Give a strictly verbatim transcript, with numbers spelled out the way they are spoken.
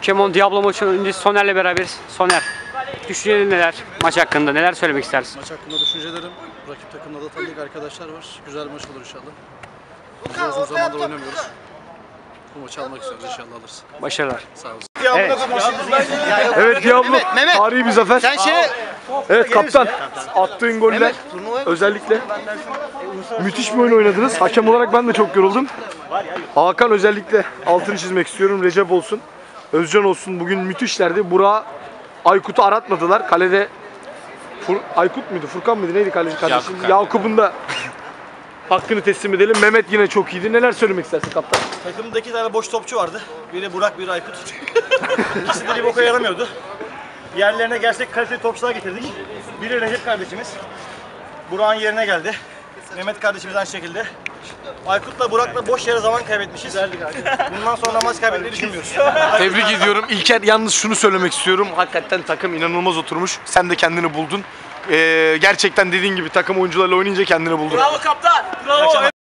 Pokemon Diablo maçı öncesi Soner'le beraberiz. Soner, düşüncelerin neler? Maç hakkında neler söylemek istersin? Maç hakkında düşüncelerim, rakip takımda da tanıdık arkadaşlar var. Güzel bir maç olur inşallah. Biz de uzun zamandır oynamıyoruz. Bu maçı almak istiyoruz, inşallah alırız. Başarılar. Sağ olun. Evet. Evet Diablo, tarihi bir zafer. Sen şey... Evet kaptan, attığın golle özellikle müthiş bir oyun oynadınız. Hakem olarak ben de çok yoruldum. Hakan özellikle altını çizmek istiyorum. Recep olsun, Özcan olsun bugün müthişlerdi. Burak'ı, Aykut'u aratmadılar. Kalede Fur Aykut muydu, Furkan mıydı, neydi kaleci kardeşim? Yakup'un da hakkını teslim edelim. Mehmet yine çok iyiydi. Neler söylemek istersin kaptan? Takımda iki tane boş topçu vardı. Biri Burak, biri Aykut. İkisi de bir boka yaramıyordu. Yerlerine gerçek kaliteli topçular getirdik. Biri Recep kardeşimiz. Burak'ın yerine geldi. Mehmet kardeşimiz aynı şekilde. Aykut'la Burak'la boş yere zaman kaybetmişiz. Bundan sonra maç kaybetmeyi düşünmüyoruz. Tebrik ediyorum. İlker yalnız şunu söylemek istiyorum. Hakikaten takım inanılmaz oturmuş. Sen de kendini buldun. Ee, gerçekten dediğin gibi takım oyuncularla oynayınca kendini buldun. Bravo kaptan! Bravo!